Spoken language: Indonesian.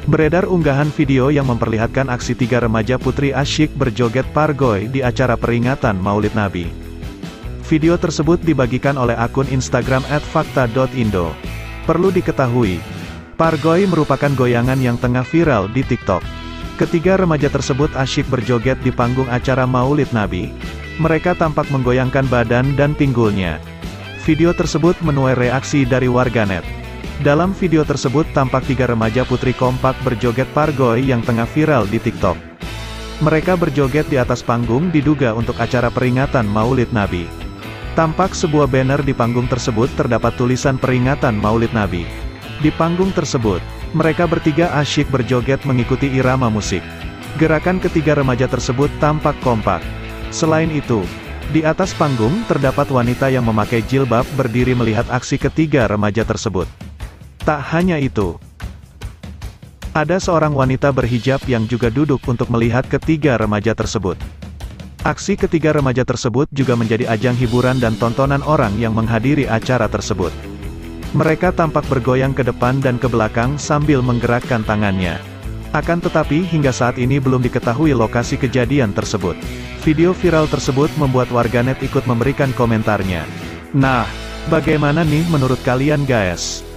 Beredar unggahan video yang memperlihatkan aksi tiga remaja putri asyik berjoget pargoy di acara peringatan Maulid Nabi. Video tersebut dibagikan oleh akun Instagram @fakta.indo. Perlu diketahui, pargoy merupakan goyangan yang tengah viral di TikTok. Ketiga remaja tersebut asyik berjoget di panggung acara Maulid Nabi. Mereka tampak menggoyangkan badan dan pinggulnya. Video tersebut menuai reaksi dari warganet. Dalam video tersebut tampak tiga remaja putri kompak berjoget pargoy yang tengah viral di TikTok. Mereka berjoget di atas panggung diduga untuk acara peringatan Maulid Nabi. Tampak sebuah banner di panggung tersebut terdapat tulisan peringatan Maulid Nabi. Di panggung tersebut, mereka bertiga asyik berjoget mengikuti irama musik. Gerakan ketiga remaja tersebut tampak kompak. Selain itu, di atas panggung terdapat wanita yang memakai jilbab berdiri melihat aksi ketiga remaja tersebut. Tak hanya itu, ada seorang wanita berhijab yang juga duduk untuk melihat ketiga remaja tersebut. Aksi ketiga remaja tersebut juga menjadi ajang hiburan dan tontonan orang yang menghadiri acara tersebut. Mereka tampak bergoyang ke depan dan ke belakang sambil menggerakkan tangannya. Akan tetapi hingga saat ini belum diketahui lokasi kejadian tersebut. Video viral tersebut membuat warganet ikut memberikan komentarnya. Nah, bagaimana nih menurut kalian guys?